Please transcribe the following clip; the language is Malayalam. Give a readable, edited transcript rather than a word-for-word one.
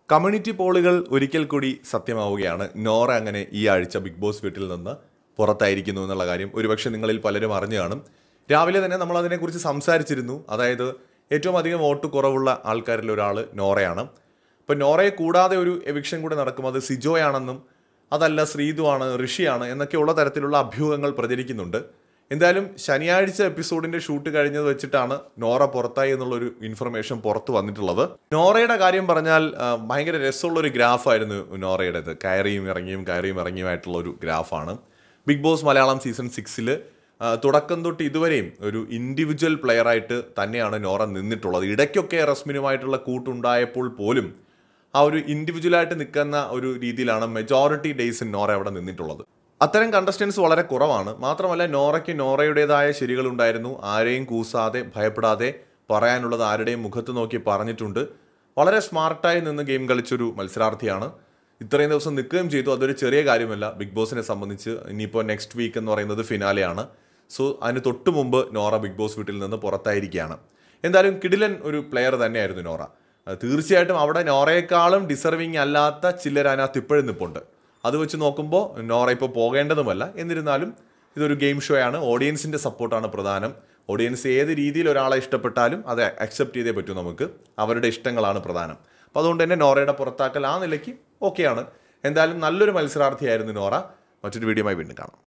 കമ്മ്യൂണിറ്റി പോളുകൾ ഒരിക്കൽ കൂടി സത്യമാവുകയാണ്. നോറ അങ്ങനെ ഈ ആഴ്ച ബിഗ് ബോസ് വീട്ടിൽ നിന്ന് പുറത്തായിരിക്കുന്നു എന്നുള്ള കാര്യം ഒരുപക്ഷെ നിങ്ങളിൽ പലരും അറിഞ്ഞു കാണും. രാവിലെ തന്നെ നമ്മൾ അതിനെക്കുറിച്ച് സംസാരിച്ചിരുന്നു. അതായത് ഏറ്റവും അധികം വോട്ട് കുറവുള്ള ആൾക്കാരിൽ ഒരാൾ നോറയാണ്. അപ്പോൾ നോറയെ കൂടാതെ ഒരു എവിക്ഷൻ കൂടെ നടക്കും. അത് സിജോയാണെന്നും അതല്ല ശ്രീതുവാണ്, ഋഷിയാണ് എന്നൊക്കെയുള്ള തരത്തിലുള്ള അഭ്യൂഹങ്ങൾ പ്രചരിക്കുന്നുണ്ട്. എന്തായാലും ശനിയാഴ്ച എപ്പിസോഡിന്റെ ഷൂട്ട് കഴിഞ്ഞത് വെച്ചിട്ടാണ് നോറ പുറത്തായി എന്നുള്ളൊരു ഇൻഫർമേഷൻ പുറത്തു വന്നിട്ടുള്ളത്. നോറയുടെ കാര്യം പറഞ്ഞാൽ ഭയങ്കര രസമുള്ളൊരു ഗ്രാഫായിരുന്നു നോറയുടേത്. കയറിയും ഇറങ്ങിയുമായിട്ടുള്ള ഒരു ഗ്രാഫാണ്. ബിഗ് ബോസ് മലയാളം സീസൺ 6 തുടക്കം തൊട്ട് ഇതുവരെയും ഒരു ഇൻഡിവിജ്വൽ പ്ലെയറായിട്ട് തന്നെയാണ് നോറ നിന്നിട്ടുള്ളത്. ഇടയ്ക്കൊക്കെ റസ്മിനുമായിട്ടുള്ള കൂട്ടുണ്ടായപ്പോൾ പോലും ആ ഒരു ഇൻഡിവിജ്വലായിട്ട് നിൽക്കുന്ന ഒരു രീതിയിലാണ് മെജോറിറ്റി ഡേയ്സ് നോറ അവിടെ നിന്നിട്ടുള്ളത്. അത്തരം കണ്ടസ്റ്റൻസ് വളരെ കുറവാണ്. മാത്രമല്ല നോറയ്ക്ക് നോറയുടേതായ ശരികളുണ്ടായിരുന്നു. ആരെയും കൂസാതെ ഭയപ്പെടാതെ പറയാനുള്ളത് ആരുടെയും മുഖത്ത് നോക്കി പറഞ്ഞിട്ടുണ്ട്. വളരെ സ്മാർട്ടായി നിന്ന് ഗെയിം കളിച്ചൊരു മത്സരാർത്ഥിയാണ്. ഇത്രയും ദിവസം നിൽക്കുകയും ചെയ്തു. അതൊരു ചെറിയ കാര്യമല്ല ബിഗ് ബോസിനെ സംബന്ധിച്ച്. ഇനിയിപ്പോൾ നെക്സ്റ്റ് വീക്ക് എന്ന് പറയുന്നത് ഫിനാലെയാണ്. സോ അതിന് തൊട്ട് മുമ്പ് നോറ ബിഗ് ബോസ് വീട്ടിൽ നിന്ന് പുറത്തായിരിക്കുകയാണ്. എന്തായാലും കിടിലൻ ഒരു പ്ലെയർ തന്നെയായിരുന്നു നോറ. തീർച്ചയായിട്ടും അവിടെ നോറയെക്കാളും ഡിസർവിങ് അല്ലാത്ത ചിലർ അതിനകത്ത് ഇപ്പോഴും നിൽപ്പുണ്ട്. അത് വെച്ച് നോക്കുമ്പോൾ നോറ ഇപ്പോൾ പോകേണ്ടതുമല്ല. എന്നിരുന്നാലും ഇതൊരു ഗെയിം ഷോ ആണ്. ഓഡിയൻസിൻ്റെ സപ്പോർട്ടാണ് പ്രധാനം. ഓഡിയൻസ് ഏത് രീതിയിൽ ഒരാളെ ഇഷ്ടപ്പെട്ടാലും അത് അക്സെപ്റ്റ് ചെയ്തേ പറ്റൂ. നമുക്ക് അവരുടെ ഇഷ്ടങ്ങളാണ് പ്രധാനം. അപ്പോൾ അതുകൊണ്ട് തന്നെ നോറയുടെ പുറത്താക്കൽ ആ നിലയ്ക്ക് ഓക്കെയാണ്. എന്തായാലും നല്ലൊരു മത്സരാർത്ഥിയായിരുന്നു നോറ. മറ്റൊരു വീഡിയോയുമായി വീണ്ടും കാണാം.